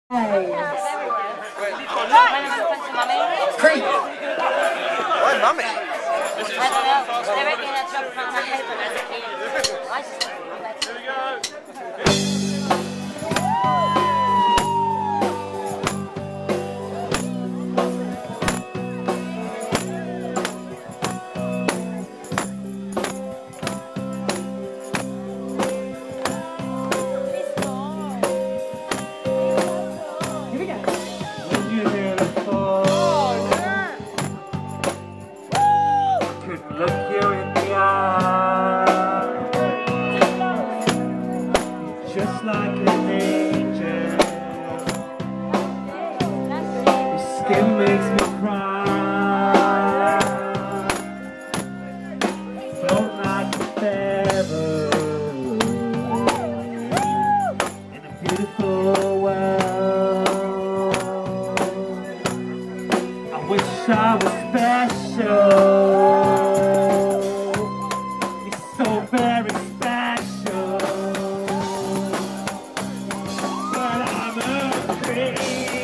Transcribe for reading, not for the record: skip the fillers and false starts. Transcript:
Creep! Why mummy? I don't know. They reckon that's dropped on my head when I was a kid. I just here we go. Look you in the eye, just like an angel. Your skin makes me cry. Float like a feather in a beautiful world. I wish I was special. So very special, but I'm a creep.